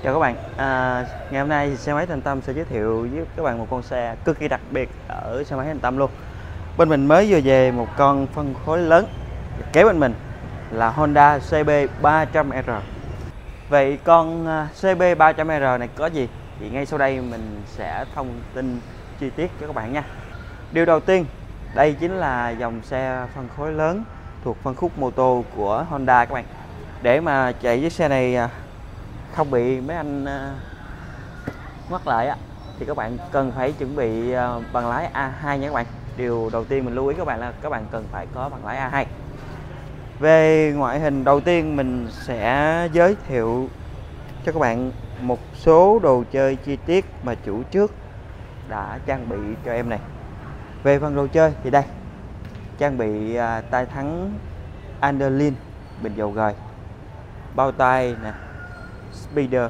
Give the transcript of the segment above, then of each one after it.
Chào các bạn, ngày hôm nay thì xe máy Thành Tâm sẽ giới thiệu với các bạn một con xe cực kỳ đặc biệt ở xe máy Thành Tâm luôn. Bên mình mới vừa về một con phân khối lớn, kế bên mình là Honda CB300R. Vậy con CB300R này có gì? Thì ngay sau đây mình sẽ thông tin chi tiết cho các bạn nha. Điều đầu tiên, đây chính là dòng xe phân khối lớn thuộc phân khúc mô tô của Honda các bạn. Để mà chạy với xe này không bị mấy anh ngoắt lại thì các bạn cần phải chuẩn bị bằng lái A2 nha các bạn. Điều đầu tiên mình lưu ý các bạn là các bạn cần phải có bằng lái A2. Về ngoại hình, đầu tiên mình sẽ giới thiệu cho các bạn một số đồ chơi chi tiết mà chủ trước đã trang bị cho em này. Về phần đồ chơi thì đây, trang bị tay thắng Anderlin bình dầu gời, bao tay nè, speeder,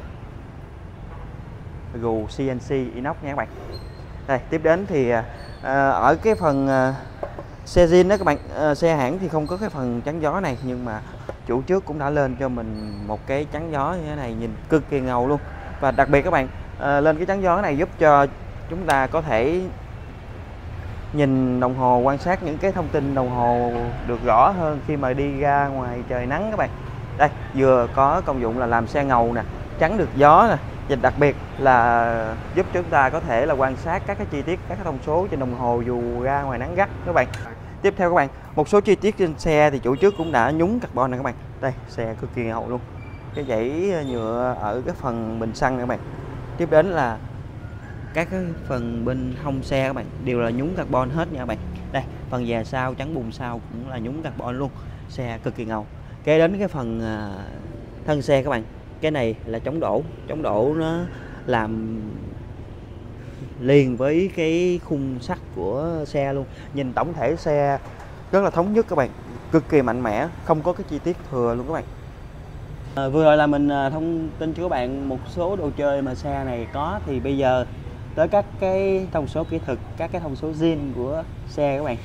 gù CNC inox nha các bạn. Đây, tiếp đến thì ở cái phần xe zin đó các bạn, xe hãng thì không có cái phần chắn gió này, nhưng mà chủ trước cũng đã lên cho mình một cái chắn gió như thế này, nhìn cực kỳ ngầu luôn. Và đặc biệt các bạn, lên cái chắn gió này giúp cho chúng ta có thể nhìn đồng hồ, quan sát những cái thông tin đồng hồ được rõ hơn khi mà đi ra ngoài trời nắng các bạn. Đây, vừa có công dụng là làm xe ngầu nè, chắn được gió nè, và đặc biệt là giúp chúng ta có thể là quan sát các cái chi tiết, các cái thông số trên đồng hồ dù ra ngoài nắng gắt các bạn. Tiếp theo các bạn, một số chi tiết trên xe thì chủ trước cũng đã nhúng carbon này các bạn. Đây, xe cực kỳ ngầu luôn. Cái dãy nhựa ở cái phần bình xăng này các bạn. Tiếp đến là các cái phần bên hông xe các bạn đều là nhúng carbon hết nha các bạn. Đây, phần dè sau, chắn bùn sau cũng là nhúng carbon luôn. Xe cực kỳ ngầu. Kế đến cái phần thân xe các bạn, cái này là chống đổ nó làm liền với cái khung sắt của xe luôn. Nhìn tổng thể xe rất là thống nhất các bạn, cực kỳ mạnh mẽ, không có cái chi tiết thừa luôn các bạn. Vừa rồi là mình thông tin cho các bạn một số đồ chơi mà xe này có, thì bây giờ tới các cái thông số kỹ thuật, các cái thông số zin của xe các bạn.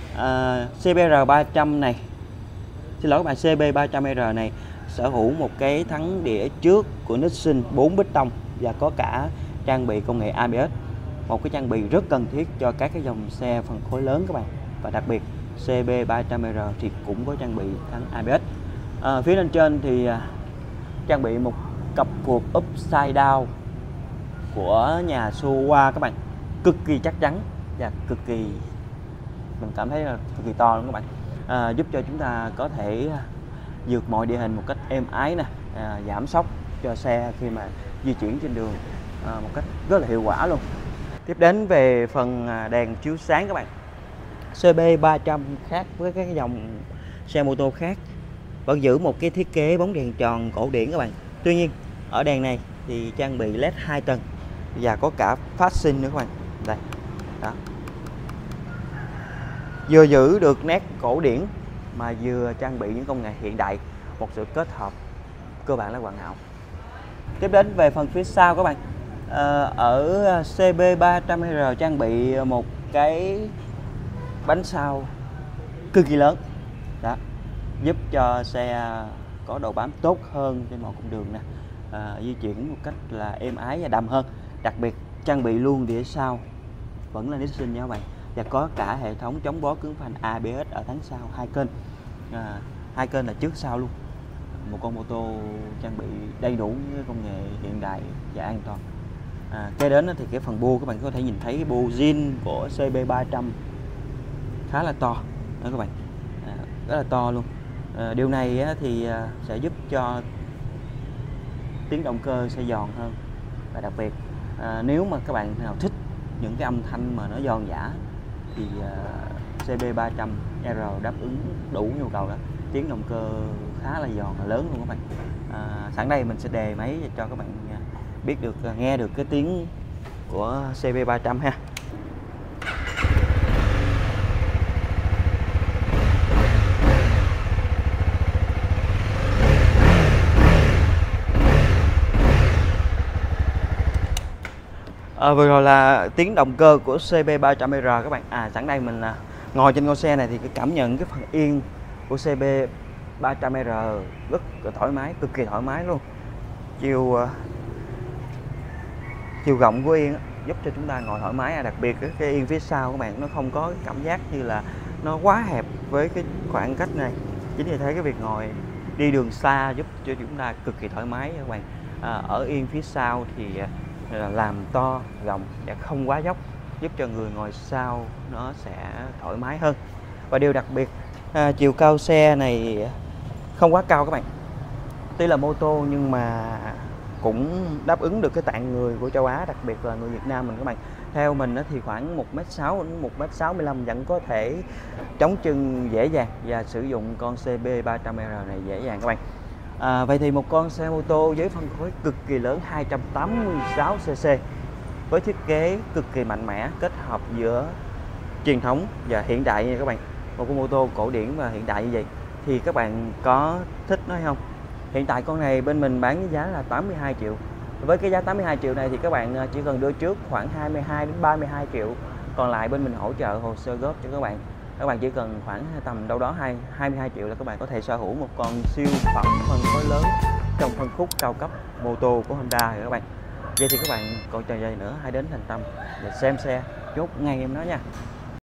CBR300 này, xin lỗi các bạn, CB300R này sở hữu một cái thắng đĩa trước của Nixon 4 piston và có cả trang bị công nghệ ABS, một cái trang bị rất cần thiết cho các cái dòng xe phân khối lớn các bạn. Và đặc biệt CB300R thì cũng có trang bị thắng ABS. Phía lên trên thì trang bị một cặp phuộc upside down của nhà Showa các bạn, cực kỳ chắc chắn và cực kỳ, mình cảm thấy là cực kỳ to luôn các bạn. Giúp cho chúng ta có thể vượt mọi địa hình một cách êm ái nè, giảm sóc cho xe khi mà di chuyển trên đường một cách rất là hiệu quả luôn. Tiếp đến về phần đèn chiếu sáng các bạn, CB300 khác với các dòng xe mô tô khác vẫn giữ một cái thiết kế bóng đèn tròn cổ điển các bạn. Tuy nhiên ở đèn này thì trang bị LED 2 tầng và có cả phát sinh nữa các bạn. Đây, đó, vừa giữ được nét cổ điển mà vừa trang bị những công nghệ hiện đại, một sự kết hợp cơ bản là hoàn hảo. Tiếp đến về phần phía sau các bạn, ở CB300R trang bị một cái bánh sau cực kỳ lớn đó, giúp cho xe có độ bám tốt hơn trên mọi cung đường nè, di chuyển một cách là êm ái và đầm hơn. Đặc biệt trang bị luôn đĩa sau vẫn là Nixon nha các bạn, và có cả hệ thống chống bó cứng phanh ABS ở thắng sau 2 kênh, 2 kênh là trước sau luôn. Một con mô tô trang bị đầy đủ những công nghệ hiện đại và an toàn. Kế đến thì cái phần bô, các bạn có thể nhìn thấy cái bô zin của CB300 khá là to đó các bạn, rất là to luôn. Điều này thì sẽ giúp cho tiếng động cơ sẽ giòn hơn, và đặc biệt nếu mà các bạn nào thích những cái âm thanh mà nó giòn giã thì CB300R đáp ứng đủ nhu cầu đó. Tiếng động cơ khá là giòn, là lớn luôn các bạn. Sẵn đây mình sẽ đề máy cho các bạn biết được, nghe được cái tiếng của CB300 ha. Vừa rồi là tiếng động cơ của CB300R các bạn. Sẵn đây mình ngồi trên con xe này thì cái cảm nhận cái phần yên của CB300R rất là thoải mái, cực kỳ thoải mái luôn. Chiều chiều rộng của yên giúp cho chúng ta ngồi thoải mái, đặc biệt cái yên phía sau các bạn nó không có cái cảm giác như là nó quá hẹp với cái khoảng cách này. Chính vì thế cái việc ngồi đi đường xa giúp cho chúng ta cực kỳ thoải mái các bạn. Ở yên phía sau thì làm to rộng và không quá dốc, giúp cho người ngồi sau nó sẽ thoải mái hơn. Và điều đặc biệt, chiều cao xe này không quá cao các bạn. Tuy là mô tô nhưng mà cũng đáp ứng được cái tạng người của châu Á, đặc biệt là người Việt Nam mình các bạn. Theo mình thì khoảng 1m6 đến 1m65 vẫn có thể chống chân dễ dàng và sử dụng con CB300R này dễ dàng các bạn. Vậy thì một con xe mô tô với phân khối cực kỳ lớn 286cc với thiết kế cực kỳ mạnh mẽ, kết hợp giữa truyền thống và hiện đại nha các bạn. Một con mô tô cổ điển và hiện đại như vậy thì các bạn có thích nó hay không? Hiện tại con này bên mình bán với giá là 82 triệu. Với cái giá 82 triệu này thì các bạn chỉ cần đưa trước khoảng 22 đến 32 triệu. Còn lại bên mình hỗ trợ hồ sơ góp cho các bạn. Các bạn chỉ cần khoảng tầm đâu đó 22 triệu là các bạn có thể sở hữu một con siêu phẩm phân khối lớn trong phân khúc cao cấp mô tô của Honda rồi các bạn. Vậy thì các bạn còn chờ gì nữa, hãy đến Thành Tâm để xem xe chốt ngay em nói nha.